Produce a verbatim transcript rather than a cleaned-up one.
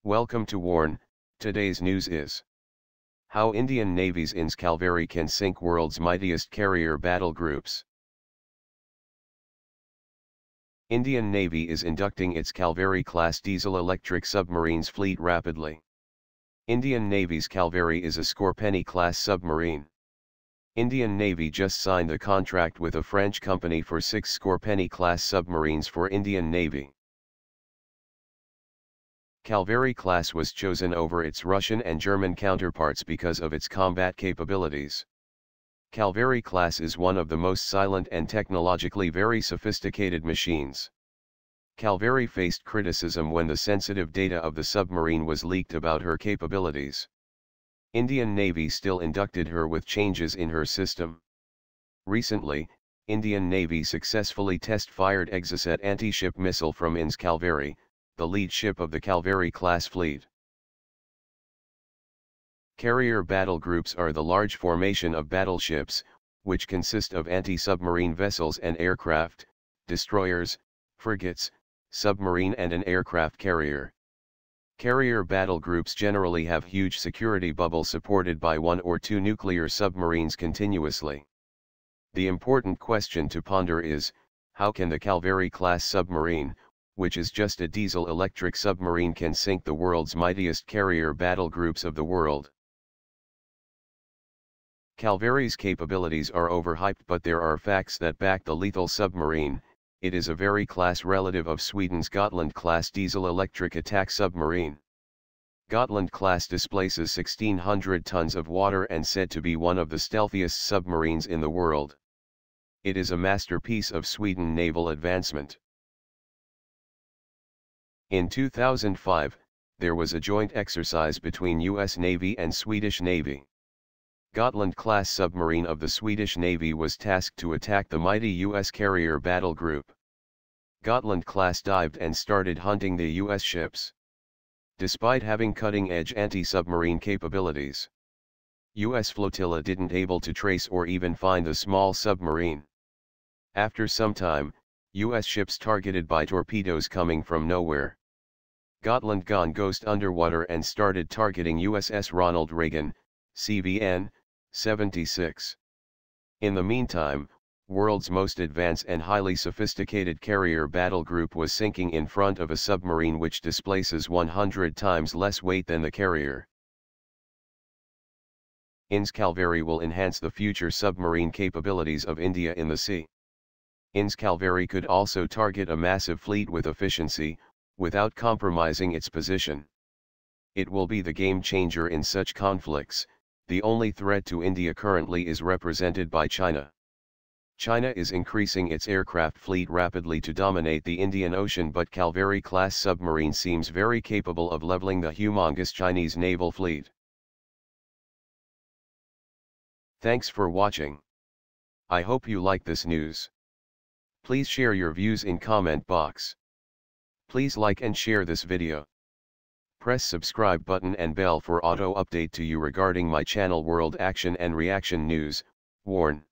Welcome to Warn. Today's news is how Indian Navy's I N S Kalvari can sink world's mightiest carrier battle groups. Indian Navy is inducting its Kalvari Class diesel-electric submarines fleet rapidly. Indian Navy's Kalvari is a Scorpene Class submarine. Indian Navy just signed a contract with a French company for six Scorpene Class submarines for Indian Navy. Kalvari Class was chosen over its Russian and German counterparts because of its combat capabilities. Kalvari Class is one of the most silent and technologically very sophisticated machines. Kalvari faced criticism when the sensitive data of the submarine was leaked about her capabilities. Indian Navy still inducted her with changes in her system. Recently, Indian Navy successfully test-fired Exocet Anti-Ship missile from I N S Kalvari, the lead ship of the Kalvari Class fleet. Carrier battle groups are the large formation of battleships, which consist of anti-submarine vessels and aircraft, destroyers, frigates, submarine and an aircraft carrier. Carrier battle groups generally have huge security bubbles supported by one or two nuclear submarines continuously. The important question to ponder is, how can the Kalvari Class submarine, which is just a diesel-electric submarine, can sink the world's mightiest carrier battle groups of the world? Kalvari's capabilities are overhyped, but there are facts that back the lethal submarine. It is a very class relative of Sweden's Gotland-class diesel-electric attack submarine. Gotland-class displaces sixteen hundred tons of water and said to be one of the stealthiest submarines in the world. It is a masterpiece of Sweden naval advancement. In two thousand five, there was a joint exercise between U S Navy and Swedish Navy. Gotland-class submarine of the Swedish Navy was tasked to attack the mighty U S carrier battle group. Gotland-class dived and started hunting the U S ships. Despite having cutting-edge anti-submarine capabilities, U S flotilla didn't able to trace or even find the small submarine. After some time, U S ships targeted by torpedoes coming from nowhere. Gotland gone ghost underwater and started targeting U S S Ronald Reagan, C V N, seventy-six. In the meantime, world's most advanced and highly sophisticated carrier battle group was sinking in front of a submarine which displaces one hundred times less weight than the carrier. I N S Kalvari will enhance the future submarine capabilities of India in the sea. I N S Kalvari could also target a massive fleet with efficiency, without compromising its position. It will be the game changer in such conflicts. The only threat to India currently is represented by China. China is increasing its aircraft fleet rapidly to dominate the Indian Ocean, but Kalvari Class submarine seems very capable of leveling the humongous Chinese naval fleet. Thanks for watching. I hope you like this news. Please share your views in comment box. Please like and share this video. Press subscribe button and bell for auto update to you regarding my channel World Action and Reaction News. Warn.